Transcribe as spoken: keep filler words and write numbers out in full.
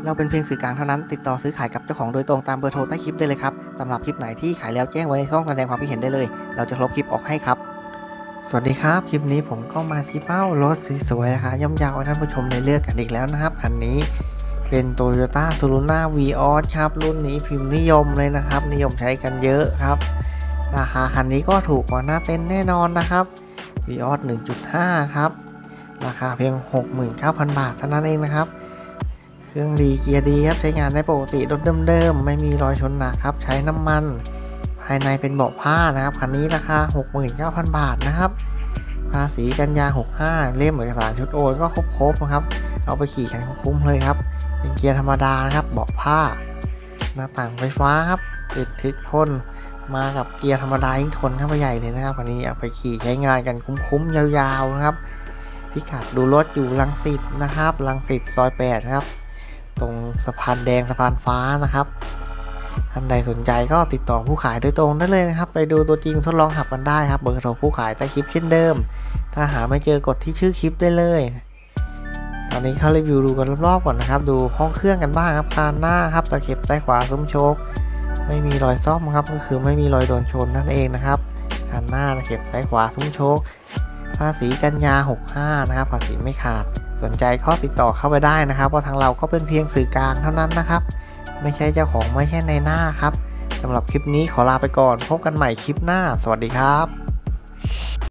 เราเป็นเพียงสื่อกลางเท่านั้นติดต่อซื้อขายกับเจ้าของโดยตรงตามเบอร์โทรใต้คลิปได้เลยครับสำหรับคลิปไหนที่ขายแล้วแจ้งไว้ในช่องแสดงความคิดเห็นได้เลยเราจะลบคลิปออกให้ครับสวัสดีครับคลิปนี้ผมก็มาที่เป้ารถสวยๆค่ะย่อมยาวให้ท่านผู้ชมได้เลือกกันอีกแล้วนะครับคันนี้เป็น Toyota Supra Vios ครับรุ่นนี้พิมพ์นิยมเลยนะครับนิยมใช้กันเยอะครับราคาคันนี้ก็ถูกกว่าหน้าเต็นท์แน่นอนนะครับ Vios หนึ่งจุดห้า ครับราคาเพียง หกหมื่นเก้าพัน บาทเท่านั้นเองนะครับเครื่องดีเกียร์ดีครับใช้งานได้ปกติรถเดิมๆไม่มีรอยชนหนักครับใช้น้ำมันภายในเป็นเบาะผ้านะครับคันนี้ราคา หกหมื่นเก้าพัน บาทนะครับภาษีกันยาหกสิบห้าเล่มเอกสารชุดโอนก็ครบๆนะครับเอาไปขี่กันคุ้มๆเลยครับเป็นเกียร์ธรรมดานะครับเบาะผ้าหน้าต่างไฟฟ้าครับติดทึกทนมากับเกียร์ธรรมดายิ่งทนเข้าไปใหญ่เลยนะครับคันนี้เอาไปขี่ใช้งานกันคุ้มๆยาวๆนะครับพิกัดดูรถอยู่รังสิตนะครับรังสิตซอยแปดนะครับตรงสะพานแดงสะพานฟ้านะครับท่านใดสนใจก็ติดต่อผู้ขายโดยตรงได้เลยนะครับไปดูตัวจริงทดลองขับกันได้ครับเบอร์โทรผู้ขายใต้คลิปเช่นเดิมถ้าหาไม่เจอกดที่ชื่อคลิปได้เลยตอนนี้เข้ารีวิวดูกันรอบๆก่อนนะครับดูห้องเครื่องกันบ้างครับคานหน้าครับตะเข็บซ้ายขวาซุ้มโชคไม่มีรอยซ่อมครับก็คือไม่มีรอยโดนชนนั่นเองนะครับคานหน้าตะเข็บซ้ายขวาซุ้มโชคภาษีกันยาหกสิบห้านะครับภาษีไม่ขาดสนใจข้อติดต่อเข้าไปได้นะครับเพราะทางเราก็เป็นเพียงสื่อกลางเท่านั้นนะครับไม่ใช่เจ้าของไม่ใช่ในหน้าครับสำหรับคลิปนี้ขอลาไปก่อนพบกันใหม่คลิปหน้าสวัสดีครับ